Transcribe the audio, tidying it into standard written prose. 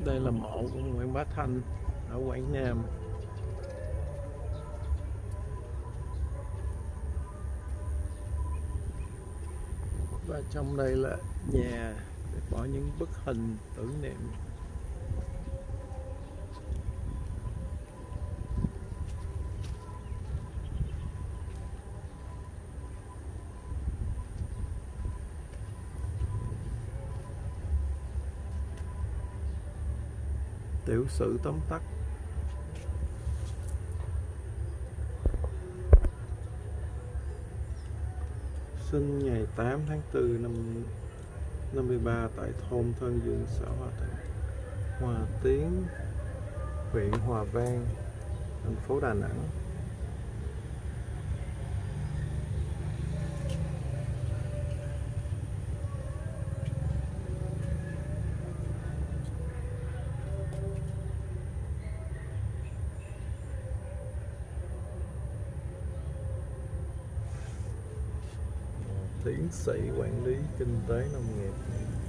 Đây là mộ của Nguyễn Bá Thanh ở Quảng Nam. Và trong đây là nhà để bỏ những bức hình tưởng niệm. Tiểu sử tóm tắt. Sinh ngày 8 tháng 4 năm 53 tại thôn Thân Dương, xã Hòa Tiến, huyện Hòa Vang, thành phố Đà Nẵng. Tiến sĩ quản lý kinh tế nông nghiệp.